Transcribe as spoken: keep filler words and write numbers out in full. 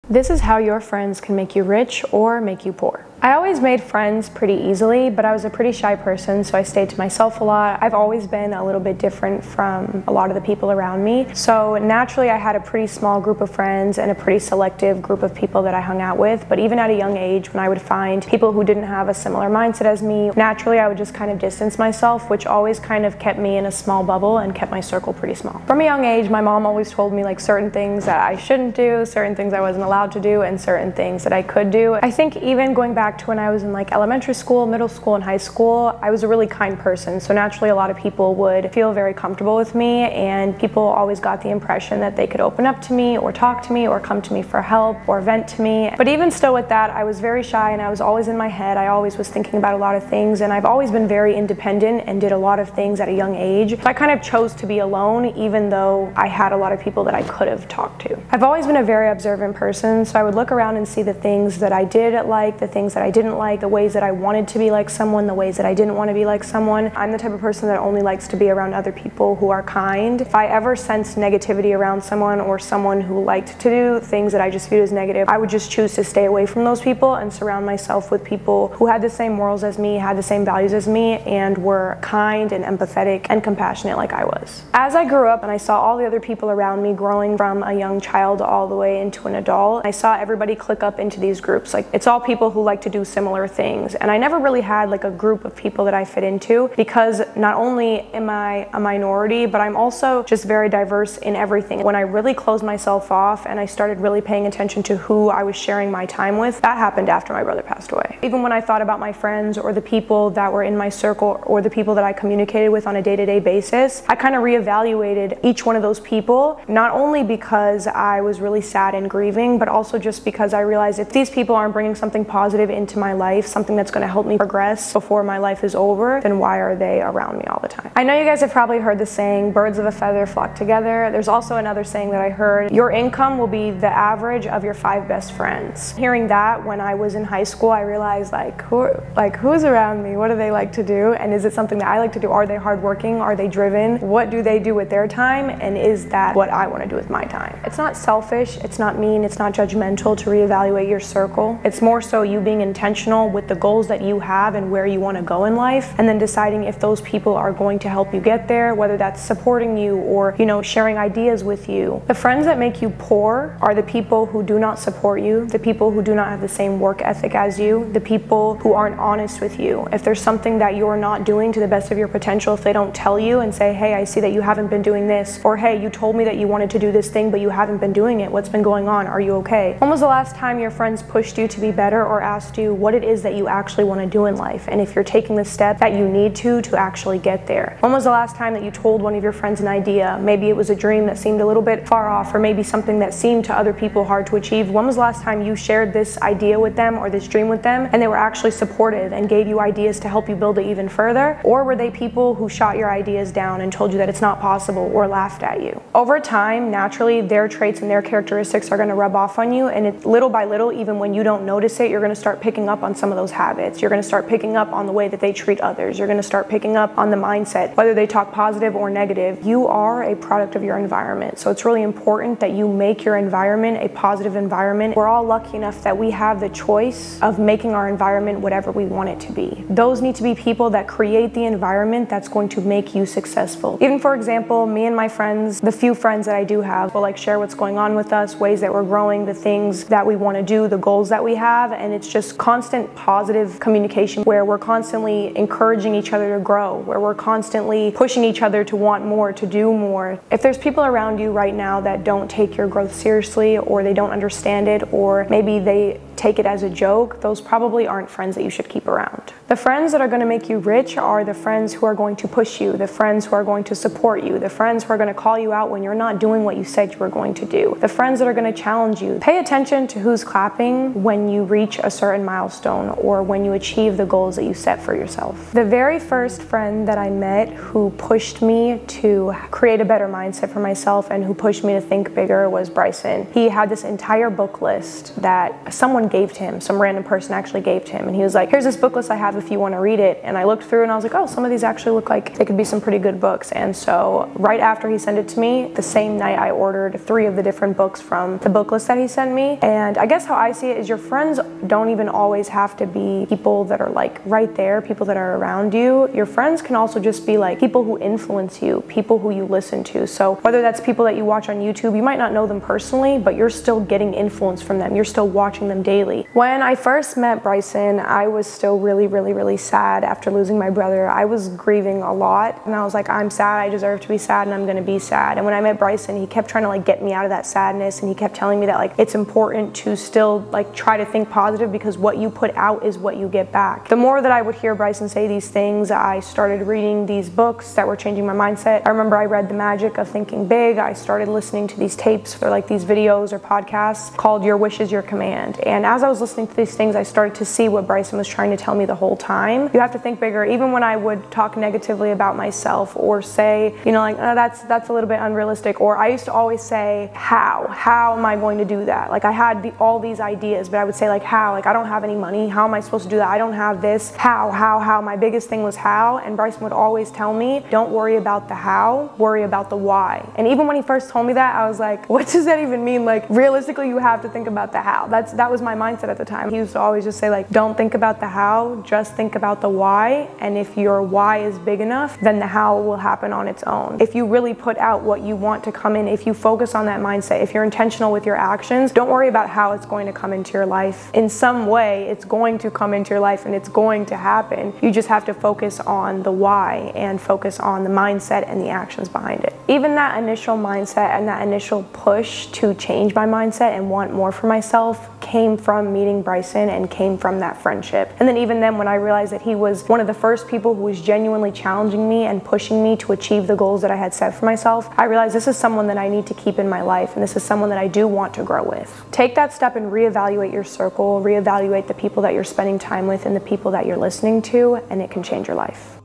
This is how your friends can make you rich or make you poor. I always made friends pretty easily, but I was a pretty shy person, so I stayed to myself a lot. I've always been a little bit different from a lot of the people around me. So naturally, I had a pretty small group of friends and a pretty selective group of people that I hung out with. But even at a young age, when I would find people who didn't have a similar mindset as me, naturally, I would just kind of distance myself, which always kind of kept me in a small bubble and kept my circle pretty small. From a young age, my mom always told me like certain things that I shouldn't do, certain things I wasn't allowed to do, and certain things that I could do. I think even going back to when I was in like elementary school, middle school, and high school, I was a really kind person. So naturally, a lot of people would feel very comfortable with me, and people always got the impression that they could open up to me or talk to me or come to me for help or vent to me. But even still with that, I was very shy and I was always in my head. I always was thinking about a lot of things, and I've always been very independent and did a lot of things at a young age. So I kind of chose to be alone, even though I had a lot of people that I could have talked to. I've always been a very observant person, so I would look around and see the things that I did like, the things that I didn't like, the ways that I wanted to be like someone, the ways that I didn't want to be like someone. I'm the type of person that only likes to be around other people who are kind. If I ever sensed negativity around someone or someone who liked to do things that I just viewed as negative, I would just choose to stay away from those people and surround myself with people who had the same morals as me, had the same values as me, and were kind and empathetic and compassionate like I was. As I grew up and I saw all the other people around me growing from a young child all the way into an adult, I saw everybody click up into these groups. Like, it's all people who like to do similar things. And I never really had like a group of people that I fit into, because not only am I a minority, but I'm also just very diverse in everything. When I really closed myself off and I started really paying attention to who I was sharing my time with, that happened after my brother passed away. Even when I thought about my friends or the people that were in my circle or the people that I communicated with on a day-to-day basis, I kind of reevaluated each one of those people, not only because I was really sad and grieving, but also just because I realized if these people aren't bringing something positive into my life, something that's going to help me progress before my life is over, then why are they around me all the time? I know you guys have probably heard the saying, birds of a feather flock together. There's also another saying that I heard, your income will be the average of your five best friends. Hearing that when I was in high school, I realized like, who, like who's around me? What do they like to do? And is it something that I like to do? Are they hardworking? Are they driven? What do they do with their time? And is that what I want to do with my time? It's not selfish, it's not mean, it's not judgmental to reevaluate your circle. It's more so you being intentional with the goals that you have and where you want to go in life, and then deciding if those people are going to help you get there, whether that's supporting you or, you know, sharing ideas with you. The friends that make you poor are the people who do not support you, the people who do not have the same work ethic as you, the people who aren't honest with you. If there's something that you're not doing to the best of your potential, if they don't tell you and say, hey, I see that you haven't been doing this, or hey, you told me that you wanted to do this thing, but you haven't been doing it. What's been going on? Are you okay? When was the last time your friends pushed you to be better or asked you what it is that you actually want to do in life, and if you're taking the step that you need to to actually get there? When was the last time that you told one of your friends an idea? Maybe it was a dream that seemed a little bit far off, or maybe something that seemed to other people hard to achieve. When was the last time you shared this idea with them or this dream with them, and they were actually supportive and gave you ideas to help you build it even further? Or were they people who shot your ideas down and told you that it's not possible or laughed at you? Over time, naturally, their traits and their characteristics are going to rub off on you, and it, little by little, even when you don't notice it, you're going to start picking up on some of those habits. You're going to start picking up on the way that they treat others. You're going to start picking up on the mindset, whether they talk positive or negative. You are a product of your environment. So it's really important that you make your environment a positive environment. We're all lucky enough that we have the choice of making our environment whatever we want it to be. Those need to be people that create the environment that's going to make you successful. Even for example, me and my friends, the few friends that I do have, will like share what's going on with us, ways that we're growing, the things that we want to do, the goals that we have, and it's just constant positive communication where we're constantly encouraging each other to grow, where we're constantly pushing each other to want more, to do more. If there's people around you right now that don't take your growth seriously, or they don't understand it, or maybe they take it as a joke, those probably aren't friends that you should keep around. The friends that are going to make you rich are the friends who are going to push you, the friends who are going to support you, the friends who are going to call you out when you're not doing what you said you were going to do, the friends that are going to challenge you. Pay attention to who's clapping when you reach a certain milestone or when you achieve the goals that you set for yourself. The very first friend that I met who pushed me to create a better mindset for myself and who pushed me to think bigger was Bryson. He had this entire book list that someone friend gave to him, some random person actually gave to him, and he was like, here's this book list I have if you want to read it. And I looked through and I was like, oh, some of these actually look like they could be some pretty good books. And so right after he sent it to me, the same night I ordered three of the different books from the book list that he sent me. And I guess how I see it is your friends don't even always have to be people that are like right there, people that are around you. Your friends can also just be like people who influence you, people who you listen to. So whether that's people that you watch on YouTube, you might not know them personally, but you're still getting influence from them. You're still watching them daily. When I first met Bryson, I was still really, really, really sad after losing my brother. I was grieving a lot, and I was like, I'm sad, I deserve to be sad, and I'm gonna be sad. And when I met Bryson, he kept trying to like get me out of that sadness, and he kept telling me that like it's important to still like try to think positive, because what you put out is what you get back. The more that I would hear Bryson say these things, I started reading these books that were changing my mindset. I remember I read The Magic of Thinking Big. I started listening to these tapes for like these videos or podcasts called Your Wish is Your Command. And as I was listening to these things, I started to see what Bryson was trying to tell me the whole time. You have to think bigger. Even when I would talk negatively about myself or say, you know, like, oh, that's that's a little bit unrealistic, or I used to always say, how? How am I going to do that? Like I had the, all these ideas, but I would say like, how? Like I don't have any money. How am I supposed to do that? I don't have this. How? How? How? My biggest thing was how, and Bryson would always tell me, don't worry about the how, worry about the why. And even when he first told me that, I was like, what does that even mean? Like realistically, you have to think about the how. That's that was my mindset at the time. He used to always just say like, don't think about the how, just think about the why. And if your why is big enough, then the how will happen on its own. If you really put out what you want to come in, if you focus on that mindset, if you're intentional with your actions, don't worry about how it's going to come into your life. In some way, it's going to come into your life and it's going to happen. You just have to focus on the why and focus on the mindset and the actions behind it. Even that initial mindset and that initial push to change my mindset and want more for myself came from meeting Bryson and came from that friendship. And then even then, when I realized that he was one of the first people who was genuinely challenging me and pushing me to achieve the goals that I had set for myself, I realized this is someone that I need to keep in my life, and this is someone that I do want to grow with. Take that step and reevaluate your circle, reevaluate the people that you're spending time with and the people that you're listening to, and it can change your life.